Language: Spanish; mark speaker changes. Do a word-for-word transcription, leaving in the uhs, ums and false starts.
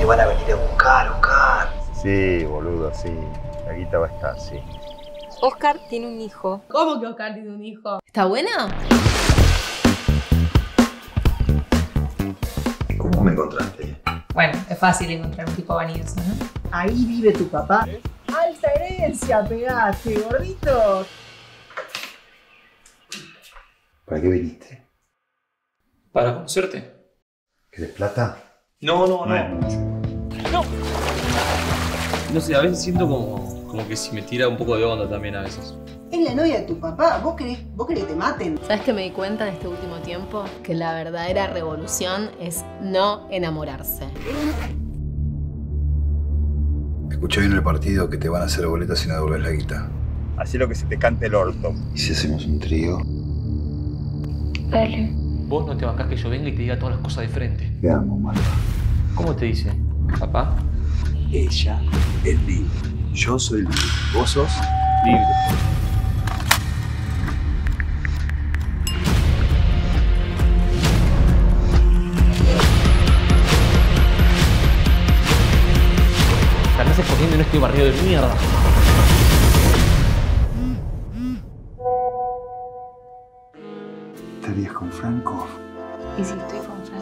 Speaker 1: van a venir a buscar, Oscar.
Speaker 2: Sí, boludo, sí. La guita va a estar, sí.
Speaker 3: Oscar tiene un hijo.
Speaker 4: ¿Cómo que Oscar tiene un hijo?
Speaker 3: ¿Está bueno?
Speaker 1: ¿Cómo me encontraste?
Speaker 4: Bueno, es fácil encontrar un tipo vanidoso, ¿no?
Speaker 5: Ahí vive tu papá. Alta herencia pegaste, gordito.
Speaker 1: ¿Para qué viniste?
Speaker 6: Para conocerte.
Speaker 1: ¿Querés plata?
Speaker 6: No, no, no.
Speaker 1: No es mucho.
Speaker 6: No sé, a veces siento como, como que si me tira un poco de onda también a veces.
Speaker 5: Es la novia de tu papá. ¿Vos querés, vos querés que te maten?
Speaker 7: ¿Sabes qué me di cuenta en este último tiempo? Que la verdadera revolución es no enamorarse.
Speaker 1: Escuché bien el partido que te van a hacer boletas si no devolvés la guita.
Speaker 2: Hacé lo que se te cante el orto.
Speaker 1: ¿Y si hacemos un trío?
Speaker 3: Dale.
Speaker 6: Vos no te bancás que yo venga y te diga todas las cosas de frente.
Speaker 1: ¿Qué amo, Marta?
Speaker 6: ¿Cómo te dice? ¿Papá?
Speaker 1: Ella es libre. Yo soy libre. ¿Vos sos?
Speaker 6: Libre. Te andás escondiendo en este barrio de mierda.
Speaker 1: ¿Estarías con Franco?
Speaker 3: ¿Y si estoy con Franco?